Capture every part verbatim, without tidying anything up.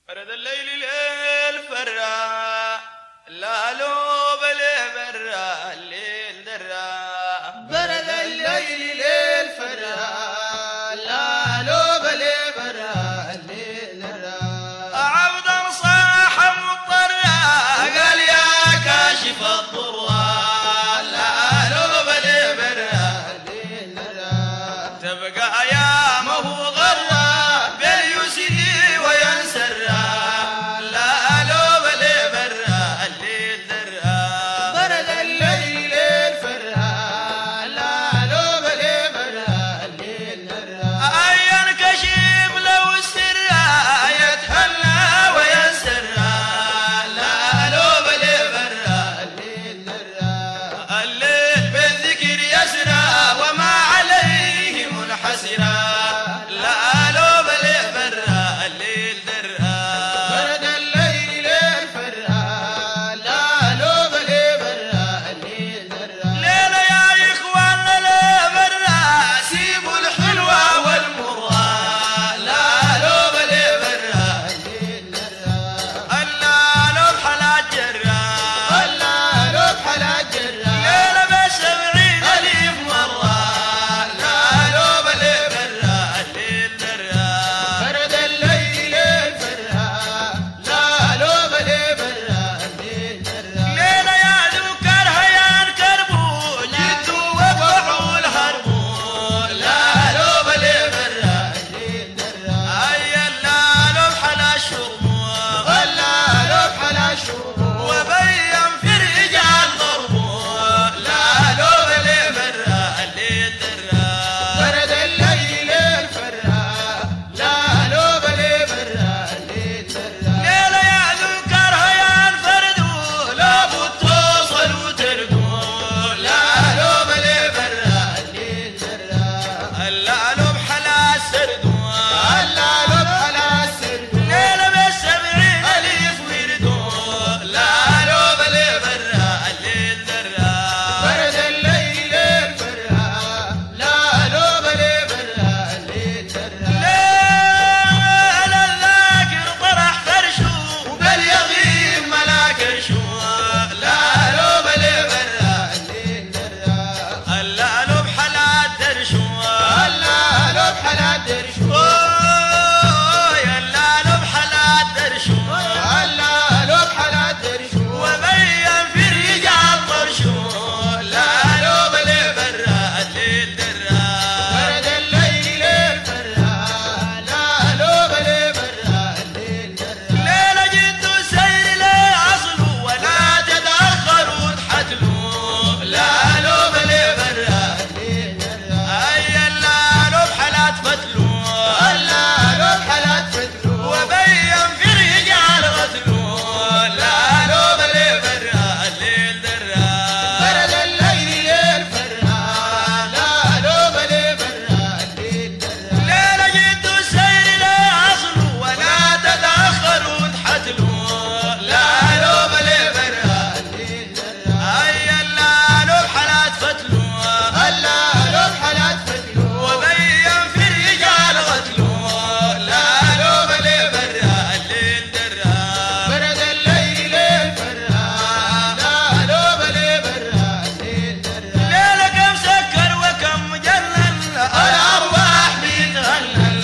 فرد الليل ليل فرا لا لوب لي برا الليل درا برد الليل ليل فرا لا لوب لي برا الليل درا عبد صاح مضطرا قال يا كاشف الضرا لا لوب لي برا الليل درا تبقى ايامه غرا باليسر وينسرا لا لوب لي برا الليل درا برد الليل ليل فرا لا لوب لي برا الليل درا أين كشيف لو السرا يتهنى وينسرا لا لوب لي برا الليل درا الليل بالذكر يسرى وما عليه منحسرا لا لوب لي برا الليل درا برد الليل ليل فرا لا لوب لي برا الليل درا ليلة يا إخوان لا برا سيبوا الحلوة والمرة لا لوب لي برا الليل درا ألا لوب حلا جرا ولا لوب حلا جرا ليلة بسبعين ألف مرة لا لوب لي برا الليل درا برد الليل ليل فرا لا لوب لي برا الليل درا ليلة يا ذكر هيان كربو جدوا وقعوا الهربوا لا لوب لي برا الليل درا أي لا لوب حلا شربوا ولا لوب حلا شوفوا وبين في الرجال ضربوا لا لوب لي برا الليل درا برد الليل ليل فرا لا لوب لي برا الليل درا ليلة يا ذكر هيان فردوا لابد توصل وتردوا لا لوب لي برا الليل درا لا لوب حلا سردوا ولا لوب حلا سرد ليلة بالسبعين ألف وردوا لا لوب لي برا الليل درا برد الليل ليل فرا لا لوب لي برا الليل درا ليلة الذاكر طرح فرشو وباليغيب ملاك شو لا لوب لي برا الليل درا لا لوب حلا درشو ولا لوب حلا درشو يا لا لوب حلا درشو ولا لوب حلا درشو وبين في الرجال طرشو لا لوب لي برا الليل درا برد الليل ليل فرا لا لوب لي برا الليل درا ليلة جدوا سير لي أصلوا ولا تتأخروا تحتلوا لا لوب لي برا الليل درا أي لا لوب حلا تفتلوا ولا لوب حلا تفتلو وبين في الرجال غزلوا لا لوب لي برا الليل درا برد الليل ليل فرا لا لوب لي برا الليل درا ليلة جدوا سير لي أصلوا ولا تتأخروا تحتلوا لا لوب لي برا الليل درا أي لا لوب حلا تفتلوا ولا لوب حلا تفتلو وبين في الرجال غزلوا لا لوب لي برا الليل درا برد الليل ليل فرا لا لوب لي برا الليل درا ليلة كم سكر وكم جنن الأرواح بيتهنن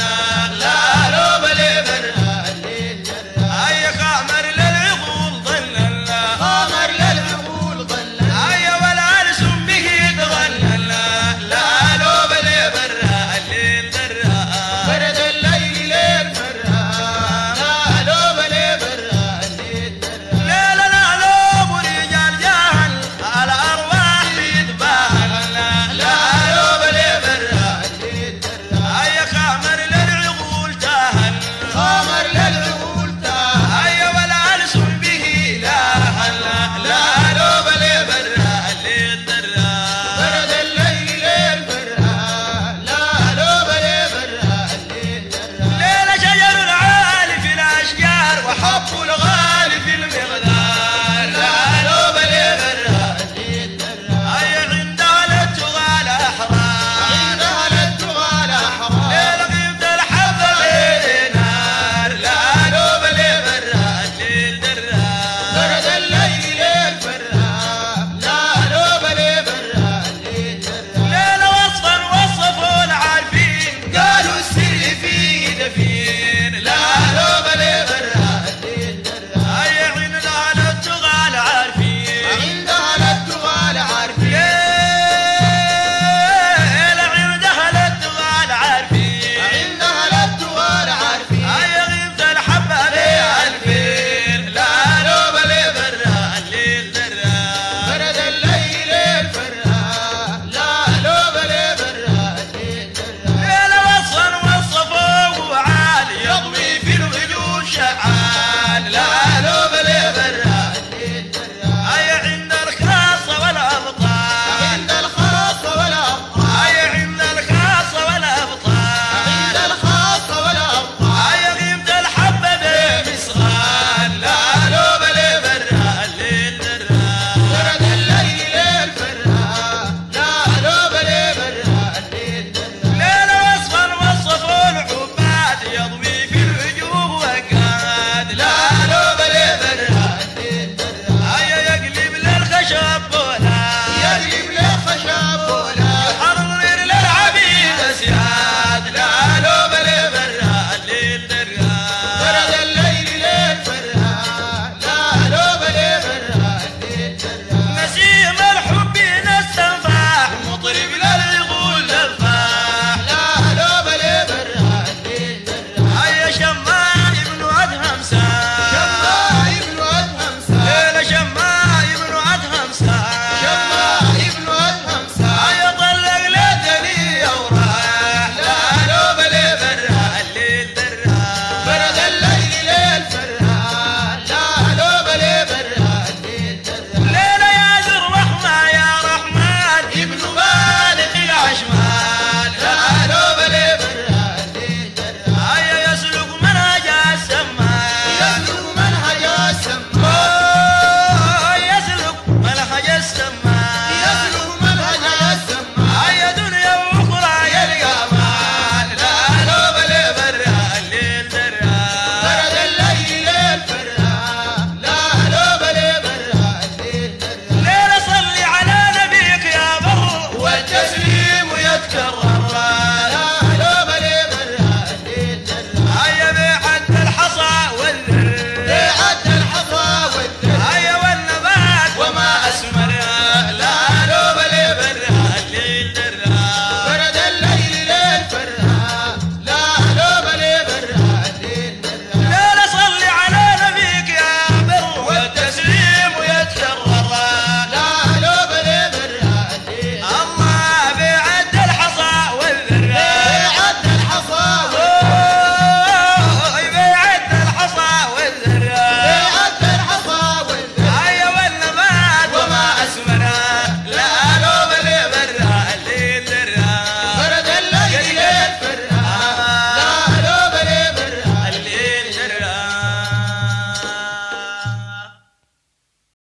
لا لوب لي برا الليل درا أي خامر للعقول ظنن قمر للعقول ظلل أي والألسن به تغنن لا لوب لي برا الليل درا برد الليل ليل فرا لا لوب لي برا الليل درا ليلة لا لوب ورجال جاهل الأرواح بيتباهن لا لوب لي برا الليل درا أي خامر للعقول تاهن قمر للعقول تاه أي والألسن به لاهن لا لوب لي برا الليل درا برد الليل ليل فرا لا لوب لي برا الليل درا ليلة شجر العالي في الأشجار وحب الغالي في المقدار لا لوب لي برا الليل درا أي عندها للتغال أحرار عندها للتغال حرام ليلة قيمة الحبة غير نار لا لوب شعر